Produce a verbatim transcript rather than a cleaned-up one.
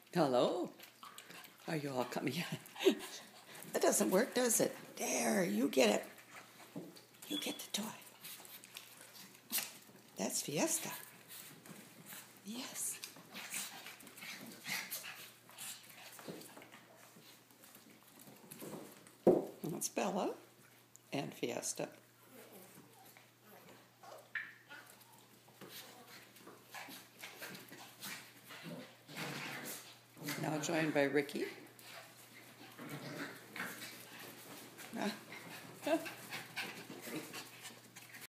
Hello? Are you all coming? That doesn't work, does it? There, you get it. You get the toy. That's Fiesta. Yes. That's Bella and Fiesta. Now joined by Ricky. Ah.